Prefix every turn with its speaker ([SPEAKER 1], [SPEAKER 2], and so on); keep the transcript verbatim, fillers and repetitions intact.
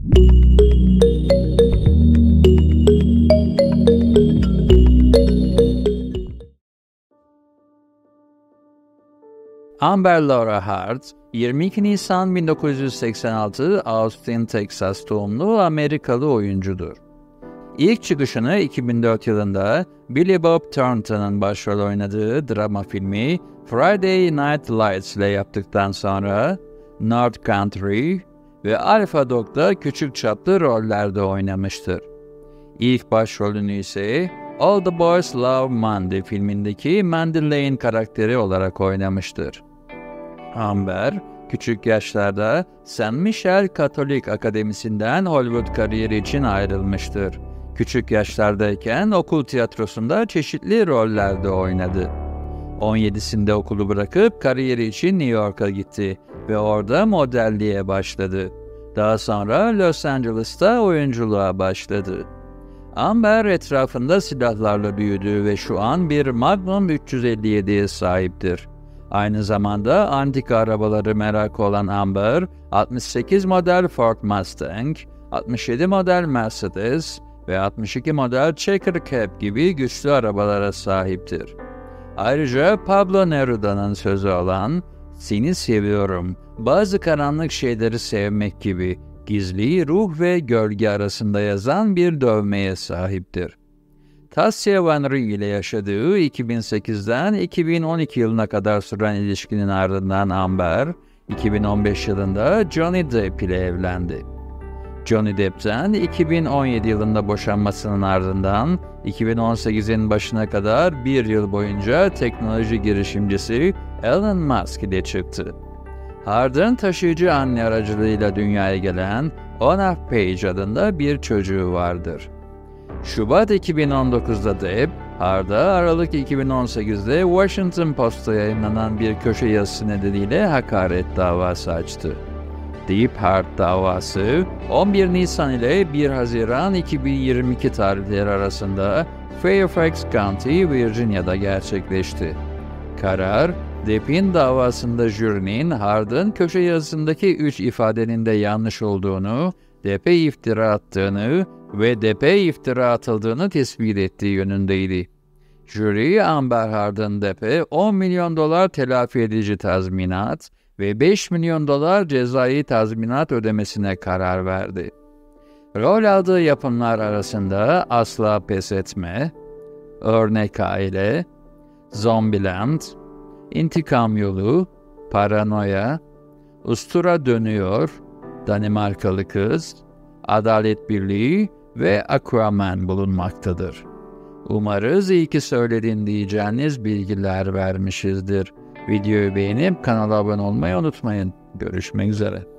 [SPEAKER 1] Amber Laura Hart, yirmi iki Nisan bin dokuz yüz seksen altı Austin, Texas doğumlu Amerikalı oyuncudur. İlk çıkışını iki bin dört yılında Billy Bob Thornton'ın başrol oynadığı drama filmi Friday Night Lights ile yaptıktan sonra North Country ve Alpha Dog'da küçük çaplı rollerde oynamıştır. İlk başrolünü ise All the Boys Love Mandy filmindeki Mandy Lane karakteri olarak oynamıştır. Amber, küçük yaşlarda Saint Michael Katolik Akademisi'nden Hollywood kariyeri için ayrılmıştır. Küçük yaşlardayken okul tiyatrosunda çeşitli rollerde oynadı. on yedisinde okulu bırakıp kariyeri için New York'a gitti ve orada modelliğe başladı. Daha sonra Los Angeles'ta oyunculuğa başladı. Amber etrafında silahlarla büyüdü ve şu an bir Magnum üç yüz elli yediye sahiptir. Aynı zamanda antika arabaları merakı olan Amber, altmış sekiz model Ford Mustang, altmış yedi model Mercedes ve altmış iki model Checker Cab gibi güçlü arabalara sahiptir. Ayrıca Pablo Neruda'nın sözü olan "Seni seviyorum, bazı karanlık şeyleri sevmek" gibi gizli ruh ve gölge arasında yazan bir dövmeye sahiptir. Tasya Vanry ile yaşadığı iki bin sekizden iki bin on iki yılına kadar süren ilişkinin ardından Amber, iki bin on beş yılında Johnny Depp ile evlendi. Johnny Depp'ten iki bin on yedi yılında boşanmasının ardından iki bin on sekizin başına kadar bir yıl boyunca teknoloji girişimcisi Elon Musk ile çıktı. Hard'ın taşıyıcı anne aracılığıyla dünyaya gelen Ona Page adında bir çocuğu vardır. Şubat iki bin on dokuzda Depp, Hard'a Aralık iki bin on sekizde Washington Post'ta yayınlanan bir köşe yazısı nedeniyle hakaret davası açtı. Deep Hard davası on bir Nisan ile bir Haziran iki bin yirmi iki tarihleri arasında Fairfax County, Virginia'da gerçekleşti. Karar, Depp'in davasında jürinin Hard'ın köşe yazısındaki üç ifadenin de yanlış olduğunu, Depp'e iftira attığını ve Depp'e iftira atıldığını tespit ettiği yönündeydi. Jüri, Amber Hard'ın Depp'e on milyon dolar telafi edici tazminat ve beş milyon dolar cezai tazminat ödemesine karar verdi. Rol aldığı yapımlar arasında Asla Pes Etme, Örnek Aile, Zombieland, İntikam Yolu, Paranoya, Ustura Dönüyor, Danimarkalı Kız, Adalet Birliği ve Aquaman bulunmaktadır. Umarız iyi ki söyledin diyeceğiniz bilgiler vermişizdir. Videoyu beğenip kanala abone olmayı unutmayın. Görüşmek üzere.